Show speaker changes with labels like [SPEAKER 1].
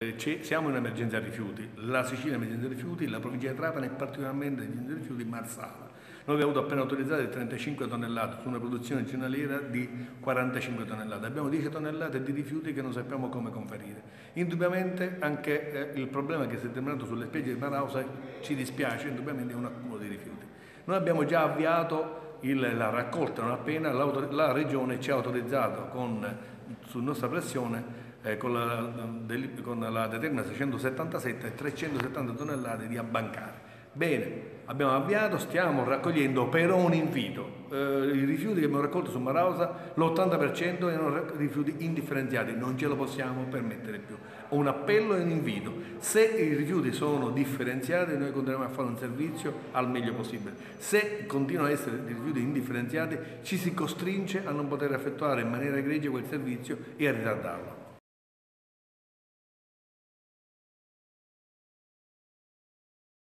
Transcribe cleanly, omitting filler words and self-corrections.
[SPEAKER 1] Siamo in emergenza rifiuti, la Sicilia è in emergenza rifiuti, la provincia di Trapani è particolarmente in emergenza rifiuti, Marsala. Noi abbiamo avuto appena autorizzato 35 tonnellate su una produzione giornaliera di 45 tonnellate. Abbiamo 10 tonnellate di rifiuti che non sappiamo come conferire. Indubbiamente anche il problema che si è determinato sulle spiagge di Marausa ci dispiace, indubbiamente è un accumulo di rifiuti. Noi abbiamo già avviato la raccolta non appena la Regione ci ha autorizzato su nostra pressione con la determina 677 370 tonnellate di abbancare. Bene, abbiamo avviato, stiamo raccogliendo, però un invito. I rifiuti che abbiamo raccolto su Marausa, l'80% erano rifiuti indifferenziati, non ce lo possiamo permettere più. Un appello e un invito. Se i rifiuti sono differenziati, noi continueremo a fare un servizio al meglio possibile. Se continuano ad essere rifiuti indifferenziati, ci si costringe a non poter effettuare in maniera egregia quel servizio e a ritardarlo.